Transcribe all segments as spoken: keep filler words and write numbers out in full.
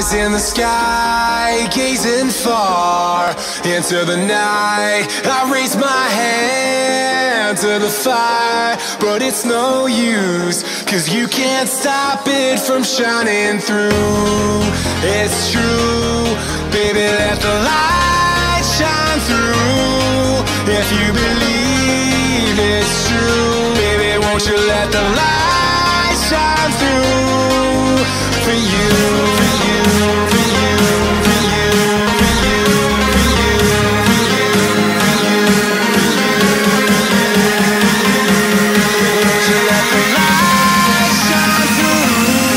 Eyes in the sky, gazing far into the night. I raise my hand to the fire, but it's no use, 'cause you can't stop it from shining through. It's true, baby, let the light shine through. If you believe it's true, baby, won't you let the light shine through for you, for you, for you, for you, for you, for you, for you, for you, won't you let the light shine through?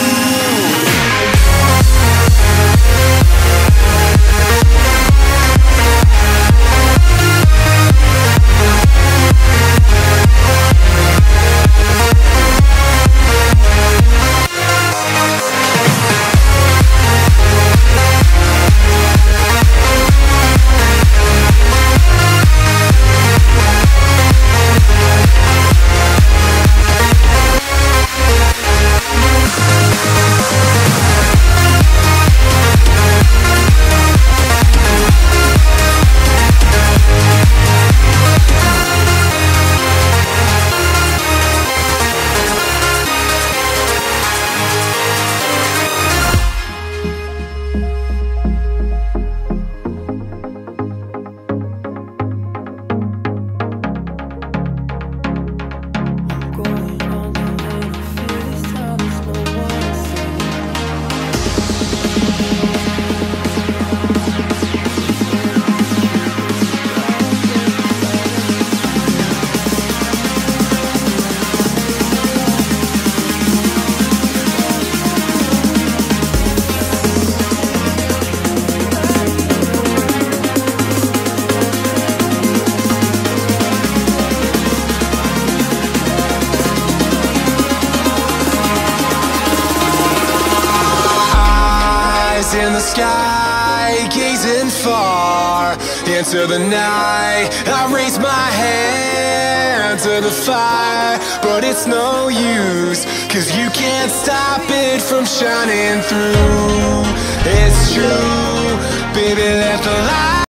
In the sky, gazing far into the night. I raise my hand to the fire, but it's no use, 'cause you can't stop it from shining through. It's true, baby, let the light